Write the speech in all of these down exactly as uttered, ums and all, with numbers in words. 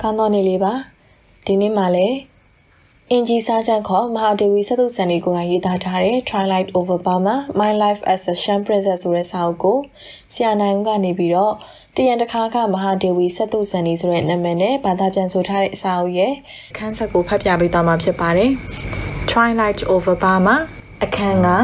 ကောင်းသောနေ့လေးပါဒီနေ့မှလည်းအင်ဂျီစာချန်ခေါ်မဟာဒေဝီစတုစံဒီကိုယ်တိုင်ရေးသားထားတဲ့ Twilight Over Burma My Life as a Shan Princess ဆိုတဲ့စာအုပ်ကိုဆရာနိုင်ဦးကနေပြီးတော့တရံတခါကမဟာဒေဝီစတုစံဒီဆိုတဲ့နာမည်နဲ့ဘာသာပြန်ဆိုထားတဲ့စာအုပ်ရဲ့အခန်းဆက်ကိုဖတ်ပြပေးသွားမှာဖြစ်ပါတယ် Twilight Over Burma အခန်းက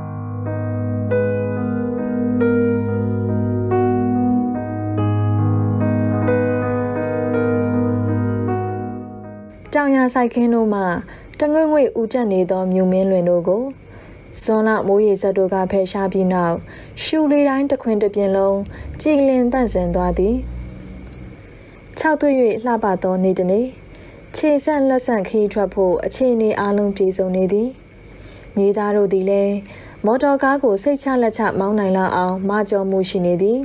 တောင်ရဆိုင်ခင်းတို့မှတငွေ့ငွေ့ဦးတက်နေသောမြုံမင်းလွင်တို့ကိုဇွန်လမိုးရေစက်တို့ကဖယ်ရှားပြီးနောက်ရှူလေးတိုင်းတစ်ခွင်တစ်ပြင်းလုံးကြည်လင်တန့်စင်သွားသည်၆သွေ့၍လှပသောနေ့တစ်နေ့ခြေဆန့်လက်ဆန့်ခီးထွက်ဖို့အခြေအနေအလုံးပြေဆုံးနေသည်မြေသားတို့သည်လည်းမော်တော်ကားကိုစိတ်ချလက်ချမောင်းနိုင်လောက်အောင်မကြောမှုရှိနေသည်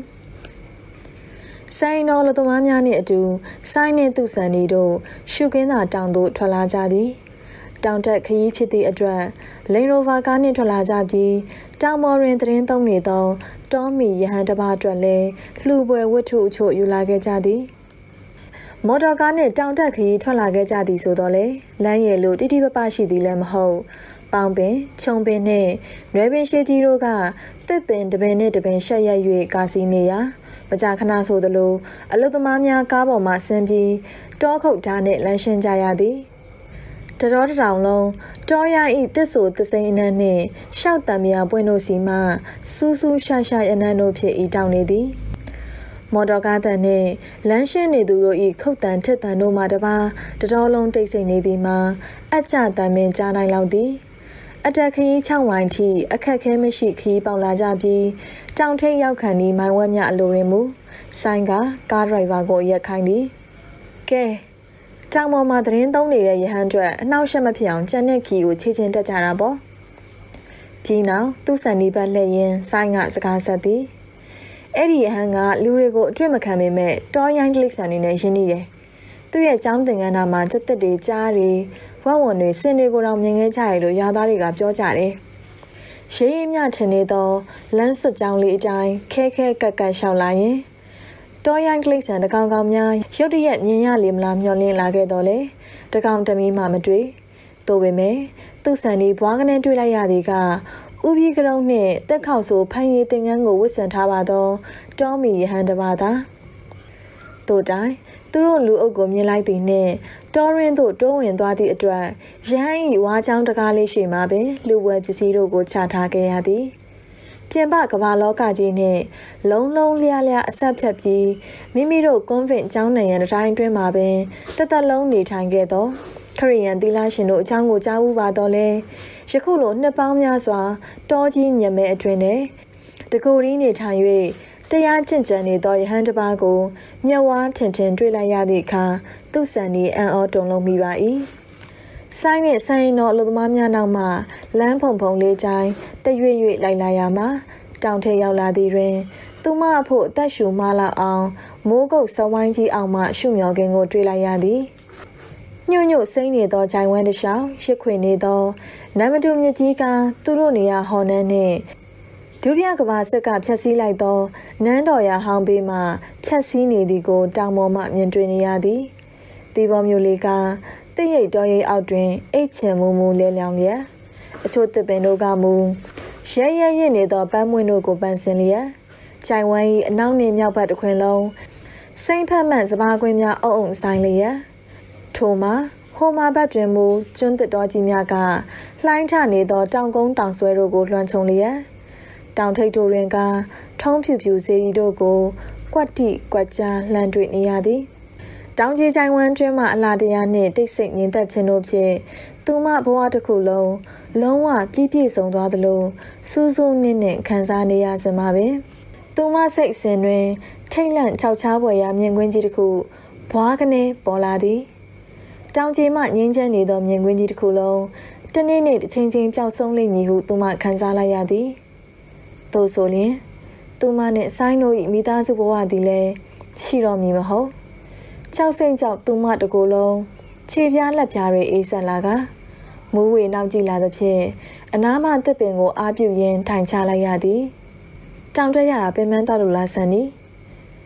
ဆိုင်တော်လူသမားများနှင့်အတူဆိုင်းနှင့်သူဆန်ဒီတို့ရှုခင်းသာတောင်သို့ထွက်လာကြသည်တောင်တက်ခရီးဖြစ်သည့်အတွက်လိန်ရိုဗာကားနှင့်ထွက်လာကြပြီးတောင်ပေါ်တွင်သတင်းသုံးနေသောတောမီရဟန်တစ်ပါးအတွက်လည်းလှူပွဲဝတ္ထုအချို့ယူလာခဲ့ကြသည်မော်တော်ကားနှင့်တောင်တက်ခရီးထွက်လာခဲ့ကြသည်ဆိုတော့လေလမ်းရည်လိုတိတိပပရှိသည်လည်းမဟုတ်ပေါင်ပင်ခြုံပင်နှင့်နွယ်ပင်ရှိကြီးတို့ကတစ်ပင်တပင်နှင့်တပင်ရှက်ရက်၍ကာစီနေရာမကြာခဏဆိုသလိုအလုသမားများကားပေါ်မှဆင်းပြီးတောခုတ်ဓာတ်နှင့်လမ်းရှင်းကြရသည်တတော်တတောင်လုံးတောရဤတစ်ဆိုသစိန်အနံ့နှင့်ရှောက်တံမြပွင့်တို့စီမှစူးစူးရှာရှာအနံ့တို့ဖြင့်ဤတောင်နေသည်မော်တော်ကားတန်နှင့်လမ်းရှင်းနေသူတို့ဤခုတ်တန်ထစ်တန်တို့မှတပါတတော်လုံးတိတ်ဆိတ်နေသည်မှာအကြတန်ပင်ကြားနိုင်လောက်သည်အတက်ခရီး၆ဝိုင်ထိအခက်ခဲမရှိခရီးပေါက်လာကြပြီးတောင်ထိပ်ရောက်ခံဒီမိုင်ဝက်မြအလိုရင်းမူဆိုင်ကကားဒရိုင်ဘာကိုရက်ခိုင်းသည်ကဲတောင်ပေါ်မှာသတင်းသုံးနေတဲ့ရဟန်းအတွက်အနှောက်အယှက်မဖြစ်အောင်ကြံတဲ့ခီကိုခြေချင်းတက်ကြတာပေါ့ပြီးနောက်သူ့ဆန်ဒီဘက်လှည့်ရင်ဆိုင်ကစကားဆက်သည်အဲ့ဒီရဟန်းကလူတွေကိုအတွေ့မခံပေမဲ့တောရိုင်းကလစ်ဆန်နေနဲ့ရင်းနှီးတယ်သူ့ရဲ့ចောင်းသင်္ကန်းသားမှာစက်တက်တွေကြားတွေဝက်ဝွန်တွေစင်တွေကိုတော့မြင်ခဲ့ကြရလို့ရွာသားတွေကပြောကြတယ်။ရေးရမြထင်နေသောလမ်းစွတ်ကြောင်းလေးအတိုင်းခဲခဲကက်ကက်ရှောက်လာရင်တောရိုင်းကလိษံတကောင်ကောင်များရုတ်တရက်မြင်ရလေမလားမျောလင်းလာခဲ့တော့လေတကောင်တမီမှမတွေ့သို့ပေမဲ့သူ့ဆန်ဒီဘွားကနေတွေ့လိုက်ရသည်ကဥပြီးကရုံးနှင့်တက်ခေါက်ဆိုဖန်ရည်သင်္ကန်းကိုဝစ်ဆင်ထားပါသောတောမီရဟန်တပါသာတို့တိုင်းသူတို့လူအုပ်ကိုမြင်လိုက်သည်နှင့်တောရင်းသို့တိုးဝင်သွားသည့်အတွက်ရဟန်း၏ဝါးချောင်းတကားလေးရှိမှပင်လူဝဲပစ္စည်းတို့ကိုချထားခဲ့ရသည်ပြင်ပကမ္ဘာလောကကြီးနှင့်လုံးလုံးလျားလျားအဆက်ဖြတ်ပြီးမိမိတို့ကွန်ဗင့်ကျောင်းနိုင်ငံတိုင်းတွင်မှပင်တသက်လုံးနေထိုင်ခဲ့သောခရိယန်သီလရှင်တို့အကြောင်းကိုကြားဘူးပါတော့လဲယခုလိုနှစ်ပေါင်းများစွာတောကြီးမြတ်မဲအတွင်နှင့်တကူရီးနေထိုင်၍တရားကျင့်ကြံနေသောယဟန်တစ်ပါးကိုမျက်ဝါးထင်ထင်တွေ့လိုက်ရသည့်အခါသူ့ဆန်ဒီအံ့ဩတုန်လှုပ်မိပါ၏ဆိုင်နှင့်ဆိုင်တော်အလုပ်သမားများနောက်မှလမ်းဖုံဖုံလေးတိုင်းတရွေ့ရွေ့လိုက်လာရမှာတောင်ထိပ်ရောက်လာသည်တွင်သူမအဖို့အသက်ရှူမလောက်အောင်မိုးကုတ်စဝိုင်းကြီးအောင်မှရှုမျောခင်းကိုတွေ့လိုက်ရသည်ညွန့်ညွန့်စိမ့်နေသောဂျိုင်ဝမ်းတစ်လျှောက်ရစ်ခွေနေသောနမတူမြစ်ကြီးကသူတို့နေရာဟော်နန်းနှင့်ဒုတိယကမ္ဘာစစ်ကဖျက်ဆီးလိုက်သောနန်းတော်ရဟောင်းဘေးမှဖျက်ဆီးနေသည်ကိုတောင်ပေါ်မှမြင်တွေ့နေရသည်ဒီပေါ်မျိုးလေးကတိတ်ရိတ်တော်ရိတ်အောက်တွင်အိတ်ချင်မူမူလဲလျောင်လျက်အချို့သစ်ပင်တို့ကမူရဲရဲရစ်နေသောပန်းမွင့်တို့ကိုပန်းစင်လျက်ဂျိုင်ဝမ်း၏အနောက်နှင့်မြောက်ဘက်တစ်ခွင်လုံးစိမ့်ဖက်မှန်စပါးကွင်းများအုံအုံဆိုင်လျက်ထိုမှာဟိုမာဘတ်တွင်မူကျွန်းတစ်တော်ကြီးများကလှိုင်းထနေသောတောင်ကုန်းတောင်ဆွဲတို့ကိုလွှမ်းခြုံလျက်တောင်ထိပ်တို့တွင်ကထုံးဖြူဖြူစေရီတို့ကိုကွက်တိကွက်ကြားလှမ်းတွေ့နေရသည်တောင်ကြီးချိုင်ဝမ်းတွင်မှအလားတရားနှင့်တိတ်ဆိတ်ငြိမ်သက်ခြင်းတို့ဖြင့်သူမဘဝတစ်ခုလုံးလုံးဝပြည့်ပြည့်စုံသွားသလိုစူးစူးနစ်နစ်ခံစားနေရစမှာပင်သူမစိတ်အစဉ်တွင်ထိတ်လန့်ခြောက်ခြားဖွယ်ရာမြင်ကွင်းကြီးတစ်ခုဘွားကနေပေါ်လာသည်တောင်ကြီးမှငင်းချမ်းနေသောမြင်ကွင်းကြီးတစ်ခုလုံးတနေ့နေ့တစ်ချိန်ချင်းပျောက်ဆုံးလိမ့်မည်ဟုသူမခံစားလိုက်ရသည်သို့ဆိုလျှင်သူမနှင့်ဆိုင်းတို့၏မိသားစုဘဝသည်လည်းရှိတော်မည်မဟုတ်ကြောက်စိမ့်ကြောက်သူမတကူလုံးခြေပြားလက်ပြားတွေအေးဆက်လာကမူးဝေနောက်ကြည့်လာသဖြင့်အနားမှတစ်ပင်ကိုအားပြုရင်းထိုင်ချလိုက်ရသည်တောင်တက်ရတာပင်ပန်းတော့လို့လားဆန်နီ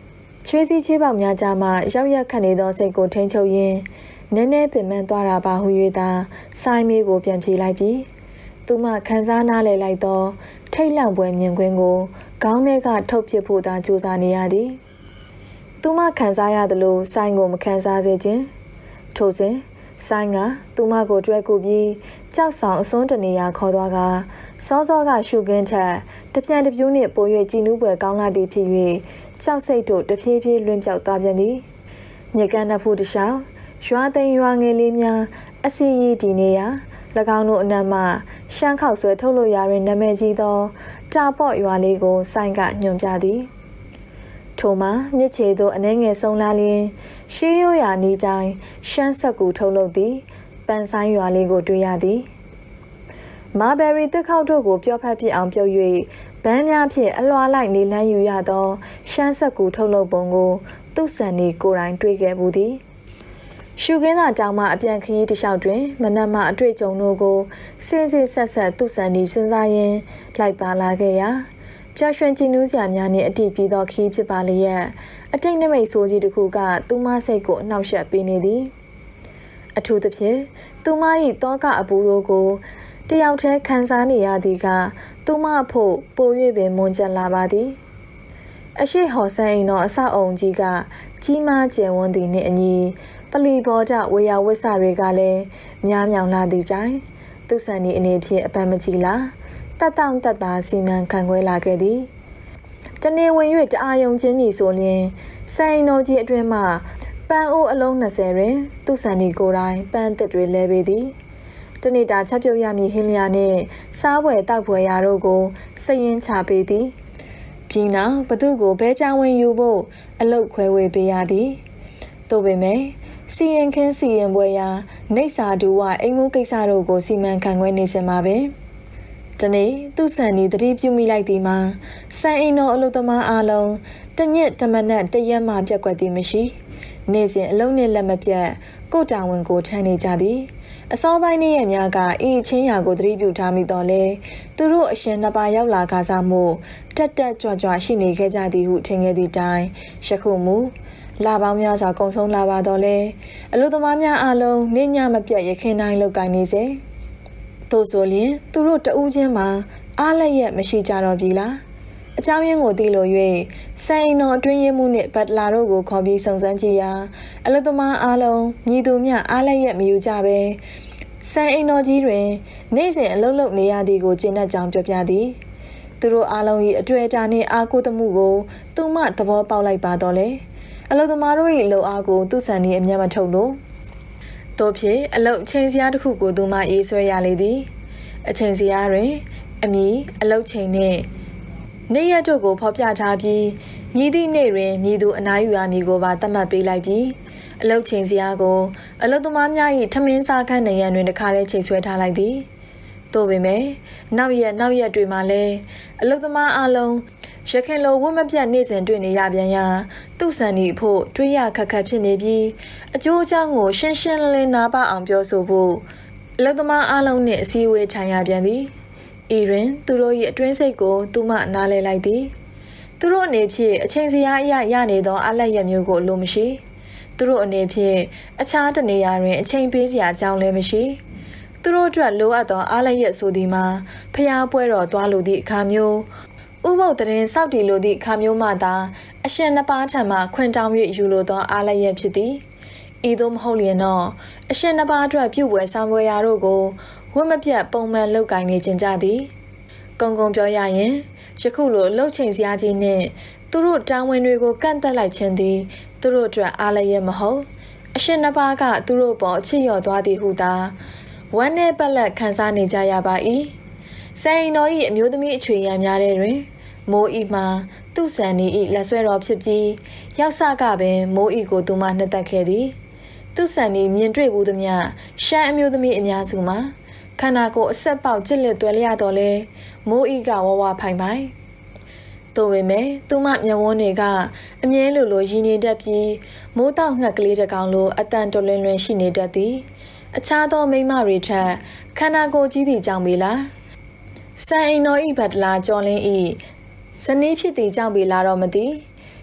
ချွေးစည်းချေးပေါက်များကြားမှရောက်ရက်ခတ်နေသောစိတ်ကိုထိန်းချုပ်ရင်းနည်းနည်းပင်ပန်းသွားတာပါဟု၍သာစိုင်းမေးကိုပြန်ပြေးလိုက်ပြီးသူမှခန်းစားနားလည်လိုက်သောထိတ်လန့်ပွဲမြင်ကွင်းကိုခေါင်းထဲကထုတ်ပစ်ဖို့သာကြိုးစားနေရသည်သူမှခန်းစားရသလိုစိုင်းကိုမခန်းစားစေခြင်းထို့စဉ်စိုင်းကသူမကိုတွဲကူပြီးကြောက်ဆောင်အစွန်းတနေရာခေါ်သွားကစောစောကရှုခင်းထက်တပြန်တပြူးနှင့်ပို၍ကြည်နူးပွဲကောင်းလာသည်ဖြစ်၍ကြောက်စိတ်တို့တဖြည်းဖြည်းလွင့်ပြောက်သွားပြန်သည်မြေကမ်းနှဖူးတစ်လျှောက်ရွာသိမ်းရွာငယ်လေးများအစီရီတည်နေရာ၎င်းတို့အနက်မှရှမ်းခောက်ဆွဲထုတ်လို့ရတဲ့နာမည်ကြီးသောတာပေါ့ရွာလေးကိုစိုင်းကညွှန်ပြသည်ထိုမှာမြစ်ချေသို့အနှဲငယ်ဆုံးလာလျင်ရှေးရိုးရာနီးတိုင်းရှမ်းဆက်ကူထုတ်လုပ်သည်ပန်းဆိုင်ရွာလေးကိုတွေ့ရသည်မာဘယ်ရီတစ်ခေါက်တို့ကိုပြောဖက်ပြအောင်ပြုတ်၍ဗန်းများဖြင့်အလွှာလိုက်နေလန်းယူရသောရှမ်းဆက်ကူထုတ်လုပ်ပုံကိုသူ့ဆန်နီကိုယ်တိုင်တွေ့ခဲ့မှုသည်ရှုခင်းသာတောင်မှအပြန်ခရီးတစ်လျှောက်တွင်မနက်မှအတွေ့အကြုံတို့ကိုစင်စစ်ဆက်ဆက်သူ့ဆန်နီစဉ်းစားရင်းလိုက်ပါလာခဲ့ရာပျော်ရွှင်ကြည်နူးစရာများနှင့်အတိပြီးသောခရီးဖြစ်ပါလျက်အတိတ်နမိတ်ဆိုးကြီးတစ်ခုကသူမစိတ်ကိုအနှောက်ယှက်ပေးနေသည်အထူးသဖြင့်သူမ၏တောကအပူတို့ကိုတယောက်တည်းခံစားနေရသည်ကသူမဖို့ပို၍ပင်မွန်ကျက်လာပါသည်အရှိဟော်ဆန်းအိမ်တော်အဆောက်အုံကြီးကကြီးမားကျယ်ဝန်းသည်နှင့်အညီပလီဘော်ဒဝေယဝိဆတွေကလည်းများမြောင်လာသည့်တိုင်သူဆန်ဒီအနေဖြင့်အပန်းမကြီးလာတတ်တောင့်တတ်တာစီမံခန့်ခွဲလာခဲ့သည်တနေ့ဝင်၍တအားယုံခြင်းမည်ဆိုလျင်စိုင်းတော်ကြီးအတွင်မှပန်းအိုးအလုံးနှစ်ဆယ်တွင်သူဆန်ဒီကိုယ်တိုင်ပန်းသစ်တွေလဲပေသည်တနေ့တာချက်ပြုတ်ရမည်ဟင်းလျာနှင့်စားပွဲတောက်ပွဲရာတို့ကိုစရင်ချပေးသည်ပြီးနောက်ဘသူကိုဘဲချောင်းဝင်ယူဖို့အလုတ်ခွဲဝေပေးရသည်သို့ပေမဲ့စီရင်ခင်းစီရင်ပွဲရာနေစာဒူဝအိမ်မှုကိစ္စတို့ကိုစီမံခန့်ခွဲနေစမှာပင်တနေ့သူ့ဆန်ဒီတတိပြုမိလိုက်သည်မှာစံအိမ်တော်အလုသမားအားလုံးတညစ်တမနက်တရက်မှပြက်ကွက်သည်မရှိနေ့စဉ်အလုံးနဲ့လက်မပြတ်ကိုတာဝန်ကိုထမ်းနေကြသည်အစောပိုင်းနေ့ရက်များကအေးချင်းရာကိုတတိပြုထားမိတော့လေသူတို့အရှင်နှစ်ပါးရောက်လာကားစားမှုတက်တက်ကြွကြွရှိနေခဲ့ကြသည်ဟုထင်ခဲ့သည့်တိုင်ယခုမူလာပေါင်းများစွာကုံဆုံးလာပါတော့လေအလုသမားများအားလုံးနေ့ညမပြတ်ရခင်တိုင်းလောက်ကိုင်းနေစေသို့ဆိုလျင်သူတို့တဦးချင်းမှာအားလက်ရက်မရှိကြတော့ပြီလားအကြောင်းရင်းကိုသိလို့၍စိုင်းတော်အတွင်းရမှုနှင့်ဘတ်လာတို့ကိုခေါ်ပြီးစုံစမ်းကြည့်ရာအလုသမားအားလုံးညီသူမျှအားလက်ရက်မယူကြပဲစိုင်းအိမ်တော်ကြီးတွင်နေ့စဉ်အလုပ်လုပ်နေရသည်ကိုကျင့်တတ်ကြောင်းပြောပြသည်သူတို့အားလုံး၏အတွေ့အကြုံနှင့်အားကိုးသမှုကိုသူမှသဘောပေါက်လိုက်ပါတော့လေအလုသမားတို့၏လှုပ်အားကိုသူ့ဆန်နေအမျက်မထုတ်လို့တို့ဖြစ်အလုတ်ချိန်စရာတစ်ခုကိုသူမှရေးဆွဲရလေသည်အချိန်စရာတွင်အမည်အလုတ်ချိန်နှင့်နေ့ရက်တို့ကိုဖော်ပြထားပြီးမြည်သည့်နေ့တွင်မြည်သူအနားယူရမည်ကိုပါသတ်မှတ်ပေးလိုက်ပြီးအလုတ်ချိန်စရာကိုအလုသမားများ၏ထမင်းစားခန်းနေရန်တွင်တခါတည်းချိန်ဆွဲထားလိုက်သည်တို့ပေမဲ့နောက်ရက်နောက်ရက်တွေမှာလည်းအလုသမားအလုံးရခင်လိုဝတ်မပြတ်နေ့စဉ်တွေ့နေရပြန်ရာသူ့ဆန်ဒီဖို့တွေးရခက်ခက်ဖြစ်နေပြီးအကျိုးအကြောင်းကိုရှင်းရှင်းလင်းလင်းနားပအောင်ပြောဆိုဖို့အလုသမားအလုံးနှင့်အစည်းအဝေးထိုင်ရပြန်သည်ဤတွင်သူတို့၏အတွင်းစိတ်ကိုသူမှနားလည်လိုက်သည်သူတို့အနေဖြင့်အချိန်စရာအရရနေသောအလက်ရမျိုးကိုလိုမရှိသူတို့အနေဖြင့်အခြားတနေရာတွင်အချိန်ပေးစရာအကြောင်းလည်းမရှိသူတို့အတွက်လိုအပ်သောအားလက်ရဆိုသည်မှာဖျားပွဲတော်သွားလိုသည့်အခါမျိုးဥပုပ်တရင်စောက်တီလိုသည့်အခါမျိုးမှသာအရှင်နှစ်ပါးထံမှခွင်တောင်း၍ယူလိုသောအားလက်ရဖြစ်သည်ဤသို့မဟုတ်လျင်တော့အရှင်နှစ်ပါးအတွက်ပြုဝယ်ဆောင်ဝယ်ရာတို့ကိုဝတ်မပြတ်ပုံမှန်လုပ်ကိုင်နေကြကြသည်ကုံကုံပြောရရင်ယခုလိုလှုပ်ချိန်စရာကြီးနှင့်သူတို့တာဝန်တွေကိုကန့်သက်လိုက်ခြင်းသည်သူတို့အတွက်အားလည်းရမဟုတ်အရှင်နှစ်ပါးကသူတို့ပေါ်အချစ်လျော့သွားသည်ဟုသာဝမ်းနဲ့ပက်လက်ခံစားနေကြရပါ၏စိုင်းတော်၏အမျိုးသမီးအချွေရံများတဲ့တွင်မိုးဤမှာသူ့ဆန်နီ၏လက်ဆွဲတော်ဖြစ်ပြီးရောက်စကပင်မိုးဤကိုသူမှနှစ်သက်ခဲ့သည်သူ့ဆန်နီမြင်တွေ့ဘူးသမျှရှမ်းအမျိုးသမီးအများစုမှာခန္ဓာကိုယ်အဆက်ပေါက်ကြစ်လက်တွဲလျတော့လဲမိုးဤကဝဝဖိုင်ပိုင်တို့ပေမဲ့သူမမျက်ဝန်းတွေကအမြဲလိုလိုရည်နေတတ်ပြီးမိုးတောက်ငှက်ကလေးတစ်ကောင်လိုအတန်တွလွင်လွင်ရှိနေတတ်သည်အခြားသောမိန်းမတွေထက်ခန္ဓာကိုယ်ကြီးသည့်ကြောင့်ပေလားစံအိမ်တော်ဤဘတ်လာကျော်လင်းဤဇနီးဖြစ်သည့်ကြောင့်ပေလားတော့မသိ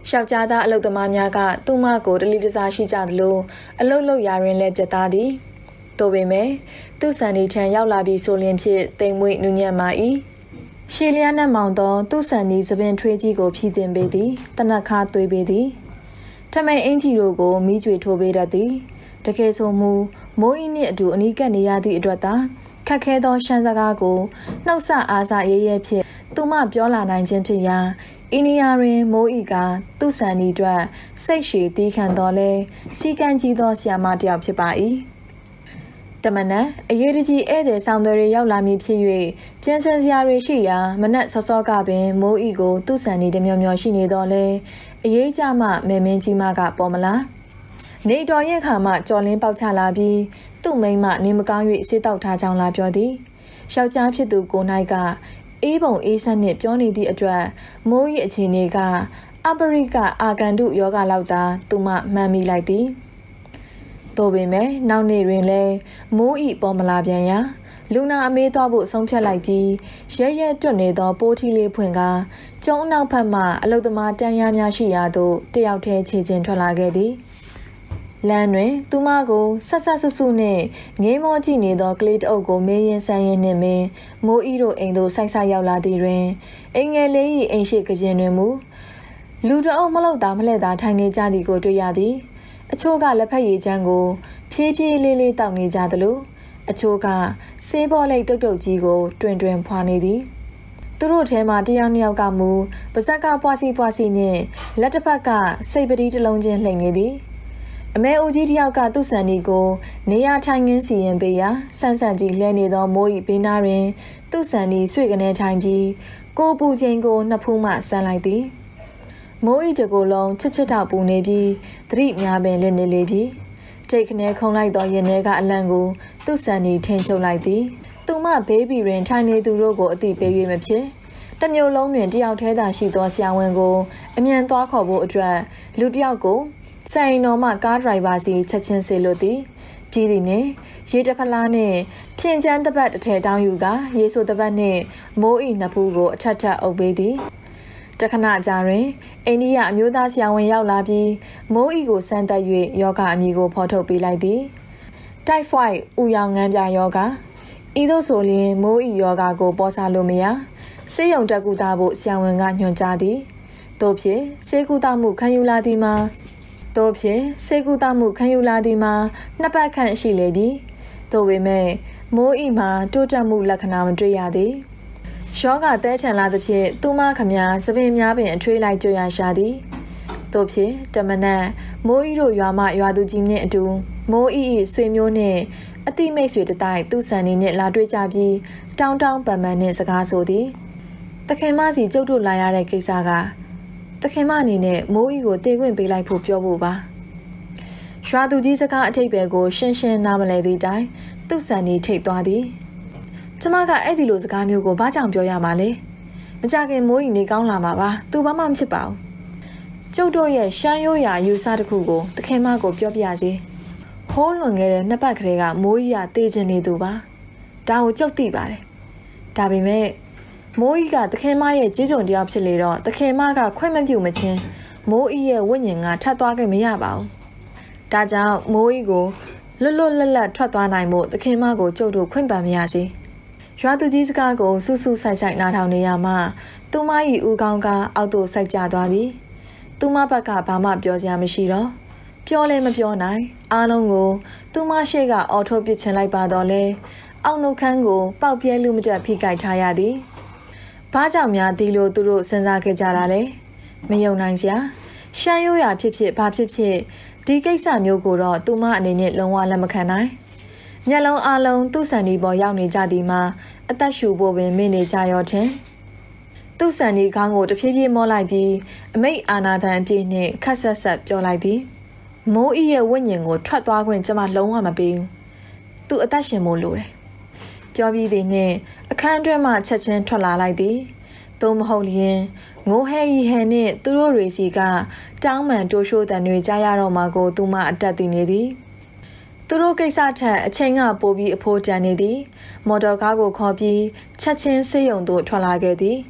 ရှောက်ကြားသားအလုတ်သမားများကသူ့မကိုတလီတစားရှိကြသလိုအလုတ်လုတ်ရာတွင်လည်းပြတ်သားသည်သို့ပေမဲ့သူ့ဆန်ဒီထံရောက်လာပြီးဆိုလျင်ဖြင့်တိမ်မွေ့နူးညံ့မာ၏ရှေလျားနှံမောင်သောသူ့ဆန်ဒီသပင်ထွေးကြီးကိုဖြည့်တင်ပေးသည်တနက်ခါသွေးပေးသည်ထမိန်အင်ကြီးတို့ကိုမိကျွေထိုးပေးတတ်သည်တကယ်ဆိုမူမိုးဤနှင့်အတူအနီးကပ်နေရသည့်အတွက်သာခက်ခဲသောရှမ်းစကားကိုနှုတ်ဆက်အားစရဲရဲဖြင့်သူမပြောလာနိုင်ခြင်းဖြစ်ရာအင်းနီယာတွင်မိုးဤကသူ့ဆန်ဒီအတွက်စိတ်ရှည်တီးခံတော်လဲစီကံကြီးသောဆရာမတစ်ယောက်ဖြစ်ပါ၏တမနက်အရေးတကြီးဧည့်သည်ဆောင်တွေရောက်လာမည်ဖြစ်၍ကျန်းစံစရာတွေရှိရာမနက်စောစောကပင်မိုးဤကိုသူ့ဆန်ဒီတမျောမျောရှိနေတော်လဲအရေးကြမှမဲမင်းကြီးမကပေါ်မလားနေတော်ရဲ့ခါမှကြော်လင်းပေါက်ချလာပြီးသူ့မိန်းမနေမကောင်း၍ဆေးတောက်ထားကြောင်းလာပြောသည်ယောက်ျားဖြစ်သူကိုနိုင်ကအေးပုံအေးဆန်းနှင့်ပြောနေသည့်အတွက်မိုး၏အခြေအနေကအပရိကအာကန်တုယောဂလောက်သာသူမမှန်မိလိုက်သည်သို့ပေမဲ့နောက်နေ့တွင်လည်းမိုး၏ပေါ်မလာပြန်ရာလူနာအမေးသွားဖို့ဆုံးဖြတ်လိုက်ပြီးရဲရဲတွတ်နေသောပိုးထီလေးဖွင့်ကာကျုံနောက်ဖက်မှအလုသမားတန်းရများရှိရာသို့တယောက်တည်းခြေချင်းထွက်လာခဲ့သည်လမ်းတွင်သူမကိုဆက်ဆက်ဆဆူနှင့်ငေးမောကြည့်နေသောကလေးတအုပ်ကိုမေးရင်ဆန်းရင်နှင့်ပင်မိုးဤတို့အိမ်သို့ဆိုက်ဆိုက်ရောက်လာသည်တွင်အိမ်ငယ်လေး၏အိမ်ရှိကပြင်တွင်မူလူတအုပ်မလောက်တာမလှဲ့တာထိုင်နေကြသည်ကိုတွေ့ရသည်အချို့ကလက်ဖက်ရည်ချမ်းကိုဖြည်းဖြည်းလေးလေးတောက်နေကြသလိုအချို့ကဆေးဘောလိတ်တုတ်တုတ်ကြီးကိုတွင်တွင်ဖွာနေသည်သူတို့ထဲမှာတယောက်နှစ်ယောက်ကမူပါဇက်ကပွားစီပွားစီနှင့်လက်တစ်ဖက်ကစိတ်ပတိတစ်လုံးချင်းလှိမ့်နေသည်အမေဦးကြီးတယောက်ကသူ့ဆန်ဒီကိုနေရထိုင်ငင်းစီရင်ပေးရာဆန်းဆန်းကြီးလှဲနေသောမိုး၏ဘေးနားတွင်သူ့ဆန်ဒီဆွေကနေထိုင်ပြီးကိုပူချိန်ကိုနှစ်ဖူးမှဆန်းလိုက်သည်မိုး၏တကိုယ်လုံးချစ်ချစ်တောက်ပူနေပြီးသတိများပင်လစ်နေလေပြီထိတ်ခနဲခုံလိုက်သောရင်ထဲကအလံကိုသူ့ဆန်ဒီထိန်ချုပ်လိုက်သည်သူမဘေးဘီတွင်ထိုင်နေသူတို့ကိုအသိပေး၍မဖြစ်တမျိုးလုံးတွင်တယောက်ထဲသာရှိသောဆရာဝန်ကိုအမြန်သွားခေါ်ဖို့အတွက်လူတစ်ယောက်ကိုဆိုင်တော်မှကားဒရိုင်ဘာစီချက်ချင်းစေလို့သည်ပြည်သည်နှင့်ရေတဖလားနှင့်ဖြင်ချမ်းတပတ်တစ်ထည်တောင်းယူကရေဆိုတပတ်နှင့်မိုးဤနှစ်ဖူးကိုအထက်ထက်အုပ်ပေးသည်တခဏကြာတွင်အိန္ဒိယအမျိုးသားဆရာဝန်ရောက်လာပြီးမိုးဤကိုစမ်းသပ်၍ယောဂအမည်ကိုဖော်ထုတ်ပေးလိုက်သည်တိုက်ဖွိုက်ဥယောင်ငန်းပြယောဂဤသို့ဆိုလျှင်မိုးဤယောဂကိုပေါ်စားလို့မရဆေးရုံတက်ကူတာဖို့ဆရာဝန်ကညွှန်ကြားသည်တို့ဖြင့်ဆေးကူတာမှုခံယူလာသည်မှာတို့ဖြင့်ဆေးကူတာမှုခံယူလာသည်မှာနှစ်ပတ်ခန့်ရှိလေပြီတို့ပေမဲ့မိုးဤမှာတိုးတက်မှုလက္ခဏာမတွေ့ရသည်ယောဂတဲချန်လာသဖြင့်သူမခမများသပင်များပင်အထွေးလိုက်ကြွရရှာသည်တို့ဖြင့်တမနက်မိုးဤတို့ရွာမရွာသူကြီးနှင့်အတူမိုးဤ၏ဆွေမျိုးနှင့်အတိမိတ်ဆွေတတိုက်သူ့ဆန်နေနှင့်လာတွေ့ကြပြီးတောင်းတောင်းပန်ပန်နှင့်စကားဆိုသည်တခင်မစီကျုပ်တို့လာရတဲ့ကိစ္စကတခင်မအနေနဲ့မိုးဤကိုတေခွင့်ပေးလိုက်ဖို့ပြောဖို့ပါရွာသူကြီးစကားအထိပ်ပဲကိုရှင်းရှင်းနားမလည်သည့်တိုင်သူ့ဆန်နေထိတ်သွားသည်ကျမကအဲ့ဒီလိုစကားမျိုးကိုဘာကြောင့်ပြောရမှာလဲမကြခင်မိုးဤနေကောင်းလာမှာပါသူဘာမှမဖြစ်ပါဘူးကျုပ်တို့ရဲ့ရှမ်းရိုးရာယူဆတစ်ခုကိုတခင်မကိုပြောပြစေဟိုးလွန်ခဲ့တဲ့နှစ်ပတ်ကလေးကမိုးဤကတေးချင်နေသူပါဒါကိုကျုပ်သိပါတယ်ဒါပေမဲ့မိုးဤကတခင်မရဲ့ကြေးကြုံတရားဖြစ်လေတော့တခင်မကခွင့်မပြုမချင်းမိုးဤရဲ့ဝိညာဉ်ကထပ်သွားခဲ့မရပါဘူးဒါကြောင့်မိုးဤကိုလွတ်လွတ်လပ်လပ်ထွက်သွားနိုင်ဖို့တခင်မကိုကျုပ်တို့ခွင့်ပန်မရစေရွာသူကြီးစကားကိုစူးစူးဆိုင်ဆိုင်နားထောင်နေရမှသူမ၏ဦးခေါင်းကအောက်သို့စိုက်ကျသွားသည်သူမဘက်ကဘာမှပြောစရာမရှိတော့ပြောလဲမပြောနိုင်အားလုံးကိုသူမရှိကအော်ထုတ်ပစ်ချင်လိုက်ပါတော့လဲအောက်နှုတ်ခမ်းကိုပေါက်ပြဲလူမတက်ဖိကြိုက်ထားရသည်ဘာကြောင့်များဒီလိုသူတို့စဉ်းစားခဲ့ကြတာလဲမယုံနိုင်စရာရှမ်းရိုးရာဖြစ်ဖြစ်ဘာဖြစ်ဖြစ်ဒီကိစ္စမျိုးကိုတော့သူမအနေနဲ့လုံးဝလက်မခံနိုင်မျက်လုံးအလုံးသူ့ဆန်ဒီပေါ်ရောက်နေကြသည်မှာအသက်ရှူဖို့ပင်မိနေကြရောထင်သူ့ဆန်ဒီခေါင်းကိုတဖြည်းဖြည်းမောလိုက်ပြီးအမိတ်အာနာသံအပြည့်နဲ့ခက်ဆက်ဆက်ပြောလိုက်သည်မိုးဤရဲ့ဝိညာဉ်ကိုထွက်သွားခွင့်ကျမလုံးဝမပေးဘူးသူအသက်ရှင်ဖို့လိုတယ်ပြောပြီးသည်နှင့်အခန်းတွင်းမှချက်ချင်းထွက်လာလိုက်သည်သို့မဟုတ်လျင်ငိုဟဲရီဟဲနှင့်သူတို့တွေစီကတောင်းမှန်တိုးရှိုးတန်တွေကြားရတော့မှကိုသူမအတက်တည်နေသည်သူတို့ကိစ္စထက်အချိန်ကပိုပြီးအဖိုးတန်နေသည်မော်တော်ကားကိုခေါ်ပြီးချက်ချင်းဆေးရုံသို့ထွက်လာခဲ့သည်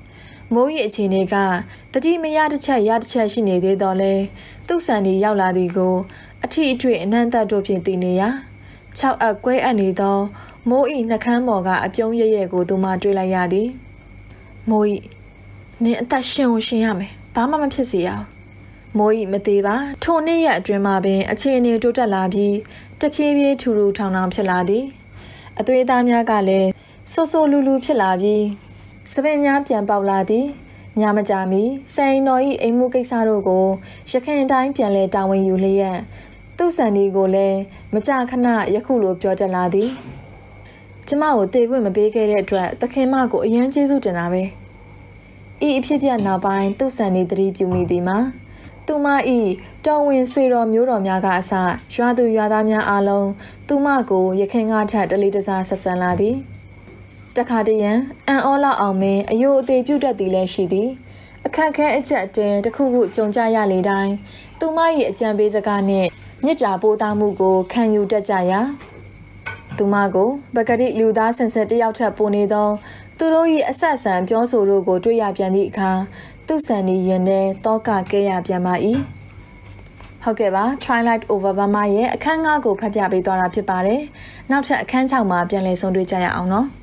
မိုးရီအခြေအနေကတတိမရတစ်ချက်ရတစ်ချက်ရှိနေသေးတော့လဲသူ့ဆန်ဒီရောက်လာသည်ကိုအထီအထွေအနှံ့သက်တို့ဖြင့်သိနေရ၆အပ်ကွဲအပ်နေသောမိုးဤနှကန်းပေါ်ကအပြုံးရရဲ့ကိုသူမတွေ့လိုက်ရသည်မိုးဤနင်အသက်ရှင်ကိုရှင်ရမယ်ဘာမှမဖြစ်စေရအောင်မိုးဤမသေးပါထိုနေ့ရက်အတွင်းမှာပင်အခြေအနေတိုးတက်လာပြီးတဖြည်းဖြည်းထူထူထောင်ထောင်ဖြစ်လာသည်အသွေးသားများကလည်းဆိုးဆိုးလူလူဖြစ်လာပြီးစပင်များပြန်ပေါက်လာသည်ညမကြမီစိန်တော်ဤအိမ်မှုကိစ္စတို့ကိုရခင်တိုင်းပြန်လဲတာဝန်ယူလျက်သူ့ဆန်ဒီကိုလည်းမကြခဏယခုလိုပြောတတ်လာသည်ကျမကိုတေခွင့်မပေးခဲ့တဲ့အတွက်သခင်မကိုအယမ်းကျေးဇူးတင်တာပဲဤအဖြစ်ပြနောက်ပိုင်းသူ့ဆန်ဒီသတိပြုမိသည်မှာသူမဤတော်ဝင်ဆွေတော်မျိုးတော်များကအစရွာသူရွာသားများအားလုံးသူမကိုရခင်ကထက်တလေးတစားဆက်ဆံလာသည်တခါတရံအန်အောလောက်အောင်မင်းအယိုအသေးပြုတ်တတ်သည်လည်းရှိသည်အခက်ခဲအကျက်တဲတစ်ခုခုကြုံကြရလေတိုင်းသူမ၏အကြံပေးစကားနှင့်မြစ်တာပိုးသားမှုကိုခံယူတတ်ကြရာသူမကိုပကတိလူသားဆန်ဆက်တယောက်ထပ်ပိုနေသောသူတို့၏အဆက်ဆံပြောဆိုတို့ကိုတွေ့ရပြန်သည့်အခါသူ့ဆန်ဒီရင်ထဲတောကကဲရပြန်ပါ၏ဟုတ်ကဲ့ပါ Twilight Over Burma ရဲ့အခန်းငါးကိုဖတ်ပြပေးသွားတာဖြစ်ပါတယ်နောက်ထပ်အခန်း၆မှာပြန်လည်ဆုံတွေ့ကြရအောင်နော်